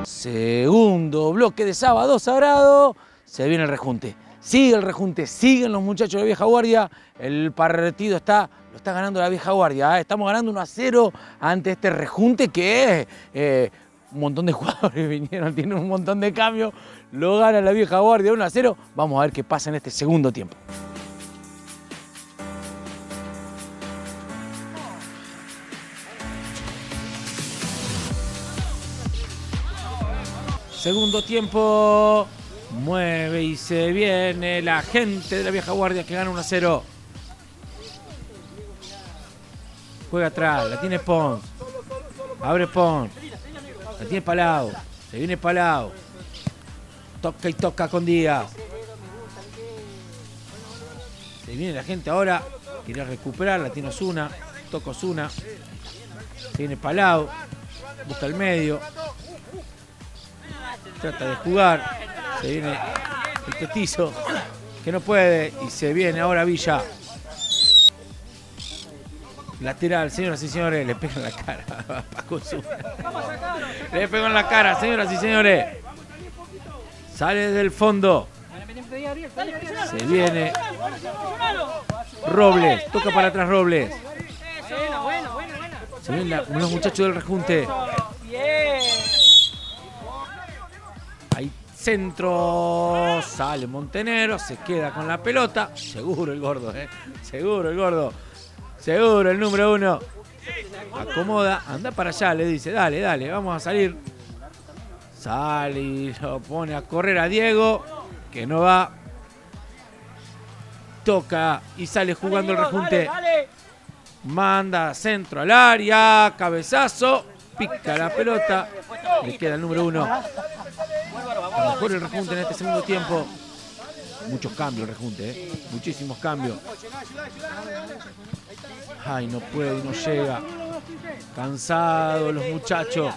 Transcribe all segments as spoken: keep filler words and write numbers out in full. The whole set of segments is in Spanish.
Segundo bloque de Sábado Sagrado. Se viene el rejunte. Sigue el rejunte, siguen los muchachos de la vieja guardia. El partido está, lo está ganando la vieja guardia. ¿eh? Estamos ganando uno a cero ante este rejunte que es... Eh, un montón de jugadores vinieron, tienen un montón de cambios. Lo gana la vieja guardia uno a cero. Vamos a ver qué pasa en este segundo tiempo. Segundo tiempo. Mueve y se viene la gente de la vieja guardia que gana uno a cero. Juega atrás, la tiene Pons. Abre Pons. La tiene Palau. Se viene Palau. Toca y toca con Díaz. Se viene la gente ahora. Quiere recuperar, la tiene Osuna. Toca Osuna. Se viene Palau. Busca el medio. Trata de jugar. Se viene el petizo, que no puede, y se viene ahora Villa. Lateral, señoras y señores, le pega en la cara a Paco Osuna. Le pegó en la cara, señoras y señores. Sale del fondo. Se viene Robles, toca para atrás Robles. Se vienen la, unos muchachos del rejunte. Ahí centro, sale Montenegro, se queda con la pelota. Seguro el gordo, ¿eh? Seguro el gordo. Seguro el número uno. Acomoda, anda para allá, le dice, dale, dale, vamos a salir. Sale y lo pone a correr a Diego, que no va. Toca y sale jugando el rejunte. Manda centro al área, cabezazo, pica la pelota. Le queda el número uno. A lo mejor el rejunte en este segundo tiempo. Muchos cambios el rejunte, ¿eh? Muchísimos cambios. Ay, no puede y no llega. Cansados los muchachos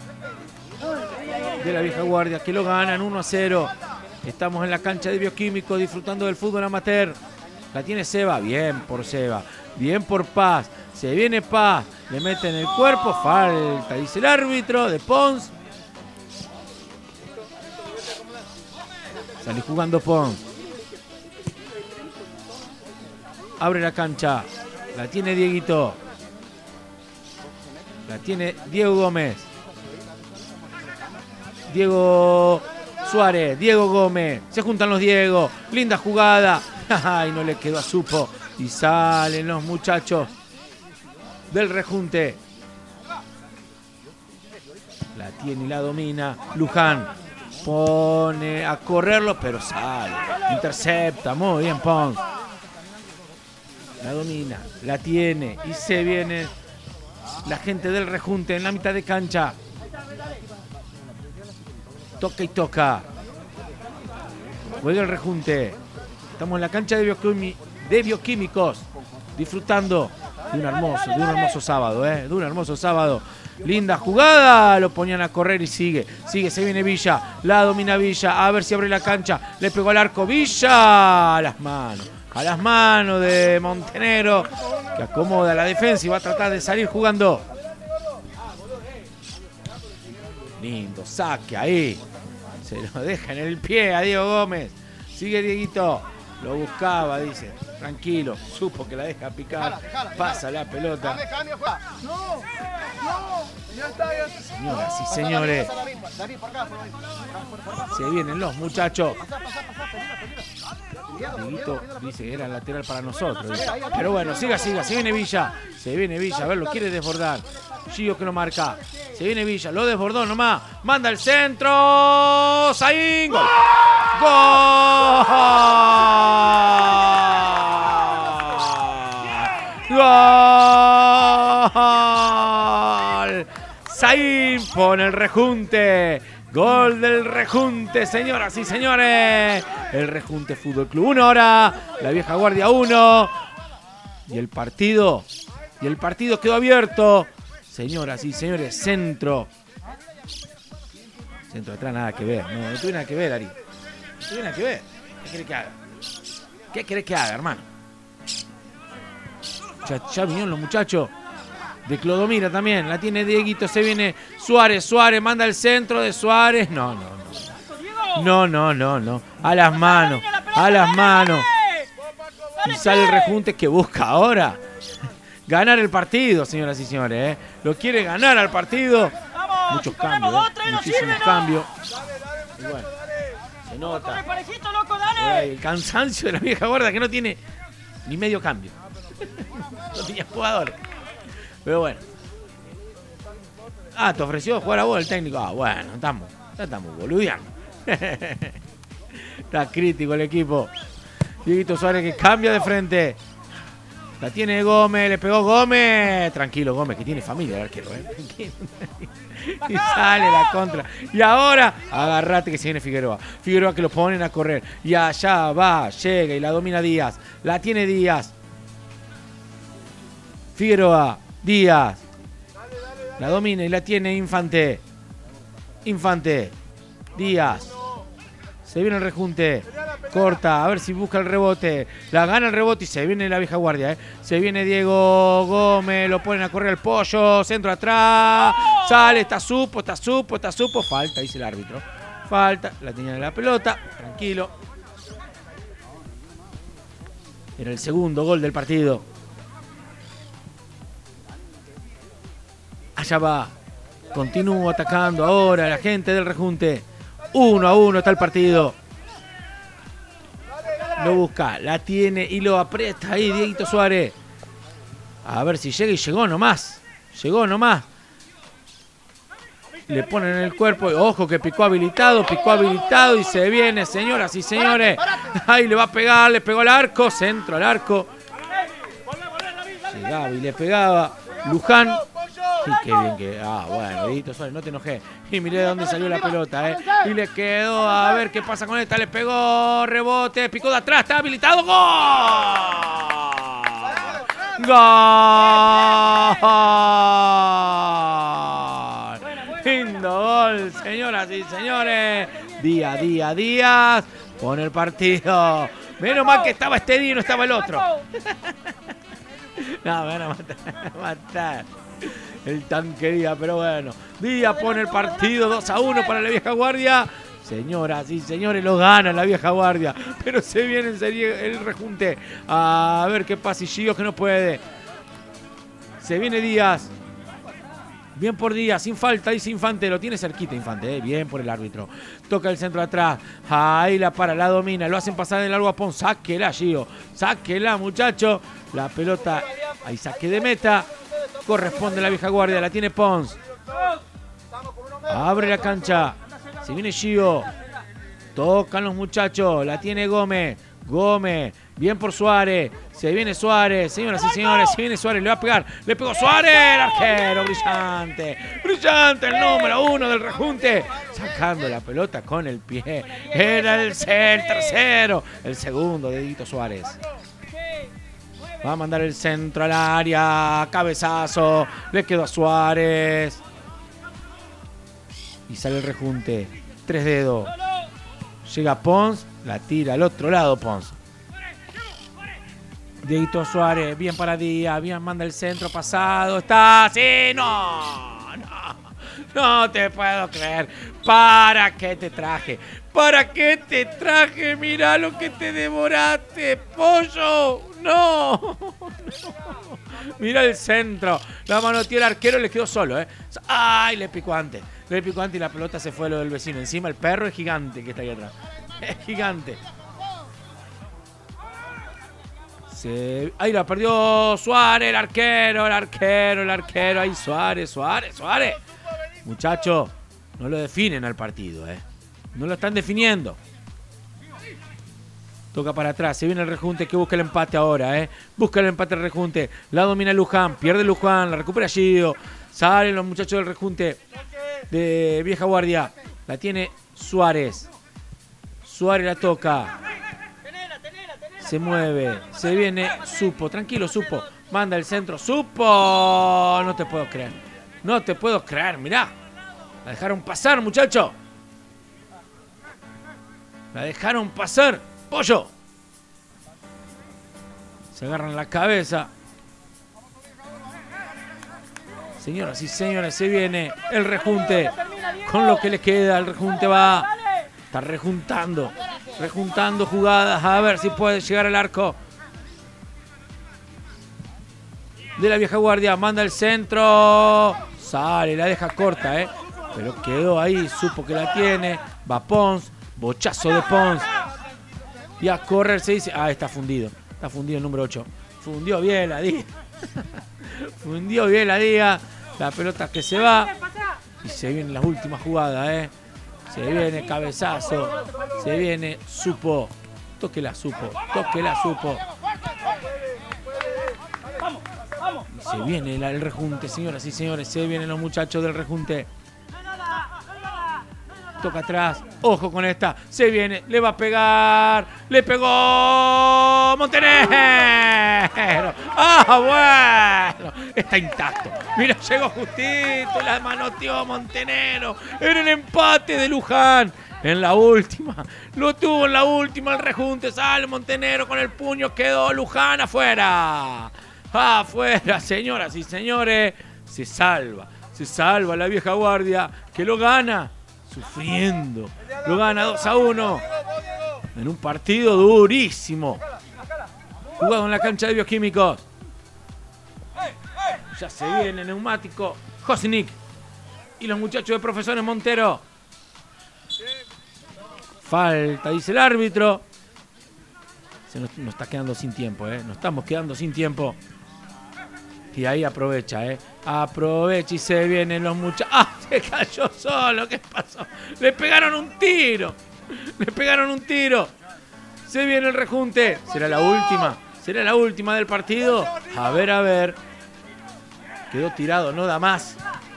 de la vieja guardia que lo ganan uno a cero. Estamos en la cancha de Bioquímico disfrutando del fútbol amateur. La tiene Seba. Bien por Seba. Bien por Paz. Se viene Paz. Le mete en el cuerpo. Falta, dice el árbitro de Pons. Sale jugando Pons. Abre la cancha. La tiene Dieguito. La tiene Diego Gómez. Diego Suárez. Diego Gómez. Se juntan los Diego. Linda jugada. Ay, no le quedó a Supo. Y salen los muchachos del rejunte. La tiene y la domina Luján. Pone a correrlo, pero sale. Intercepta. Muy bien, Pons. La domina. La tiene. Y se viene la gente del rejunte en la mitad de cancha. Toca y toca. Juega el rejunte. Estamos en la cancha de, bioquimi, de Bioquímicos. Disfrutando de un hermoso, de un hermoso sábado, ¿eh? De un hermoso sábado. Linda jugada, lo ponían a correr y sigue, sigue, se viene Villa, la domina Villa, a ver si abre la cancha, le pegó al arco Villa, a las manos, a las manos de Montenegro, que acomoda la defensa y va a tratar de salir jugando. Lindo saque ahí, se lo deja en el pie a Diego Gómez, sigue Dieguito, lo buscaba, dice, tranquilo, supo que la deja picar, pasa la pelota. Señoras y señores, se vienen los muchachos. Dieguito dice que era lateral para nosotros, dice. Pero bueno, siga, siga, se viene Villa, se viene Villa, a ver, lo quiere desbordar. Gio que lo marca, se viene Villa, lo desbordó nomás, manda el centro, Zain, gol. ¡Gol! ¡Gol! Zain pone el rejunte. Gol del rejunte, señoras y señores. El Rejunte Fútbol Club uno ahora. La vieja guardia uno. Y el partido. Y el partido quedó abierto. Señoras y señores, centro. Centro atrás, nada que ver. No, no tuve nada que ver, Ari. No tuve nada que ver. ¿Qué querés que haga? ¿Qué querés que haga, hermano? Ya, ya vinieron los muchachos de Clodomira también. La tiene Dieguito, se viene Suárez. Suárez manda el centro de Suárez. No, no, no. No, no, no, no. A las manos, a las manos. Y sale el rejunte que busca ahora ganar el partido, señoras y señores. ¿eh? Lo quiere ganar al partido. Muchos cambios, ¿eh? Muchísimos cambios. Y bueno, se nota. Ay, el cansancio de la vieja guardia que no tiene ni medio cambio. No tenía jugadores. Pero bueno. Ah, te ofreció jugar a vos el técnico. Ah, bueno, estamos, ya estamos boludeando. Está crítico el equipo. Dieguito Suárez que cambia de frente. La tiene Gómez, le pegó Gómez. Tranquilo, Gómez, que tiene familia el arquero, ¿eh? Y sale la contra. Y ahora, agarrate que se viene Figueroa. Figueroa que lo ponen a correr. Y allá va, llega y la domina Díaz. La tiene Díaz. Figueroa, Díaz. La domina y la tiene Infante. Infante. Díaz. Se viene el rejunte. Corta, a ver si busca el rebote. La gana el rebote y se viene la vieja guardia. ¿eh? Se viene Diego Gómez. Lo ponen a correr el pollo. Centro atrás. Sale, está supo, está supo, está supo. Falta, dice el árbitro. Falta. La tenía en la pelota. Tranquilo. Era el segundo gol del partido. Allá va. Continúa atacando ahora la gente del rejunte. Uno a uno está el partido. Lo busca, la tiene y lo aprieta ahí Dieguito Suárez. A ver si llega y llegó nomás. Llegó nomás. Le ponen en el cuerpo. Ojo que picó habilitado, picó habilitado y se viene, señoras y señores. Ahí le va a pegar, le pegó al arco, centro al arco. Llegaba y le pegaba. Luján. Sí, qué bien que... Ah, bueno, Dieguito Suárez, no te enojé. Y miré de dónde salió la pelota, ¿eh? Y le quedó, a ver qué pasa con esta. Le pegó, rebote, picó de atrás, está habilitado. ¡Gol! ¡Gol! Lindo gol, señoras y señores. Díaz, Díaz, Díaz. Pone el partido. Menos mal que estaba este día y no estaba el otro. No, me van a matar. matar. El tanque Díaz, pero bueno. Díaz pone el partido dos a uno para la vieja guardia. Señoras y señores, lo gana la vieja guardia. Pero se viene en serie el rejunte. A ver qué pasa. Y Gio que no puede. Se viene Díaz. Bien por Díaz, sin falta, dice Infante. Lo tiene cerquita Infante, ¿eh? Bien por el árbitro. Toca el centro atrás. Ahí la para, la domina. Lo hacen pasar en largo a Pons. Sáquela, Gio. Sáquela, muchacho. La pelota. Ahí saque de meta. Corresponde la vieja guardia. La tiene Pons. Abre la cancha. Se viene Gio. Tocan los muchachos. La tiene Gómez. Gómez. Bien por Suárez. Se viene Suárez. Señoras y señores. Se viene Suárez. Le va a pegar. Le pegó Suárez. El arquero. Brillante. Brillante. El número uno del rejunte. Sacando la pelota con el pie. Era el, el tercero. El segundo de Dieguito Suárez. Va a mandar el centro al área. Cabezazo. Le quedó a Suárez. Y sale el rejunte. Tres dedos. Llega Pons. La tira al otro lado Pons. Dieguito Suárez. Bien para Díaz. Bien manda el centro pasado. Está. ¡Sí! ¡No! ¡No! No te puedo creer. ¿Para qué te traje? ¿Para qué te traje? Mirá lo que te devoraste, pollo. No, no. Mira el centro. La manoteó el arquero y le quedó solo, ¿eh? ¡Ay! Le picó antes. Le picó antes y la pelota se fue a lo del vecino. Encima el perro es gigante que está ahí atrás. Es gigante. Se... Ahí la perdió Suárez, el arquero, el arquero, el arquero. Ahí Suárez, Suárez, Suárez. Muchachos, no lo definen al partido, ¿eh? No lo están definiendo. Toca para atrás, se viene el rejunte que busca el empate ahora, ¿eh? Busca el empate el rejunte. La domina Luján, pierde Luján, la recupera Gio. Salen los muchachos del rejunte de vieja guardia. La tiene Suárez. Suárez la toca. Se mueve, se viene Supo, tranquilo Supo. Manda el centro, Supo. No te puedo creer. No te puedo creer, mirá. La dejaron pasar, muchacho. La dejaron pasar. Pollo. Se agarran la cabeza. Señoras y señores, se viene el rejunte. Con lo que le queda, el rejunte va. Está rejuntando. Rejuntando jugadas. A ver si puede llegar al arco de la vieja guardia. Manda el centro. Sale, la deja corta, ¿eh? Pero quedó ahí, supo que la tiene. Va Pons. Bochazo de Pons. Y a correr se dice. Ah, está fundido. Está fundido el número ocho. Fundió bien la Díaz. Fundió bien la Díaz. La pelota que se va. Y se vienen las últimas jugadas, ¿eh? Se viene cabezazo. Se viene Supo. Toque la Supo. Toque la Supo. Y se viene el, el rejunte, señoras y señores. Se vienen los muchachos del rejunte. Toca atrás. Ojo con esta. Se viene. Le va a pegar. Le pegó Montenegro. Ah, bueno. Está intacto. Mira, llegó justito. La manoteó Montenegro. Era el empate de Luján. En la última. Lo tuvo en la última el rejunte. Sale Montenegro con el puño. Quedó Luján afuera. Afuera, señoras y señores. Se salva. Se salva la vieja guardia. Que lo gana. Sufriendo. Lo gana dos a uno. En un partido durísimo. Jugado en la cancha de Bioquímicos. Ya se viene neumático. Josnik. Y los muchachos de Profesores Montero. Falta, dice el árbitro. Se nos, nos está quedando sin tiempo, ¿eh? Nos estamos quedando sin tiempo. Y ahí aprovecha, ¿eh? Aprovecha y se vienen los muchachos. ¡Ah! Se cayó solo. ¿Qué pasó? Le pegaron un tiro. Le pegaron un tiro. Se viene el rejunte. ¿Será la última? ¿Será la última del partido? A ver, a ver. Quedó tirado, no da más.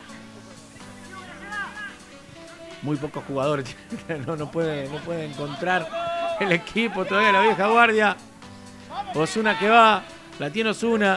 Muy pocos jugadores. No, no, puede, no puede encontrar el equipo todavía, la vieja guardia. Osuna que va. La tiene Osuna.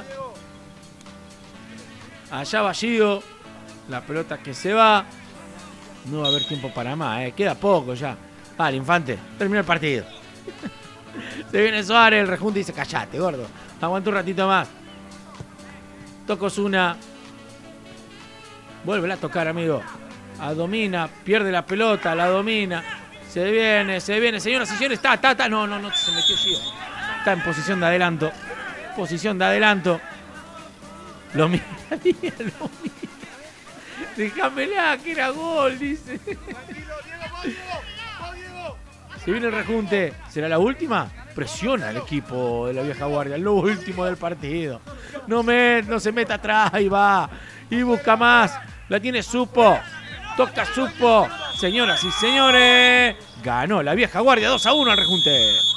Allá Vallido. La pelota que se va. No va a haber tiempo para más, ¿eh? Queda poco ya. Vale, Infante. Terminó el partido. Se viene Suárez, el rejunte y dice, callate, gordo. Aguanta un ratito más. Toca Osuna. Vuelve a tocar, amigo. A domina, pierde la pelota, la domina. Se viene, se viene. Señoras y señores, está, está, está. No, no, no, se metió Gio. Está en posición de adelanto. Posición de adelanto. Lo mira, lo mira. Déjamela, que era gol, dice. Se viene el rejunte. ¿Será la última? Presiona el equipo de la vieja guardia. Lo último del partido. No, me, no se meta atrás. Ahí va. Y busca más. La tiene Supo. Toca Supo. Señoras y señores. Ganó la vieja guardia dos a uno al rejunte.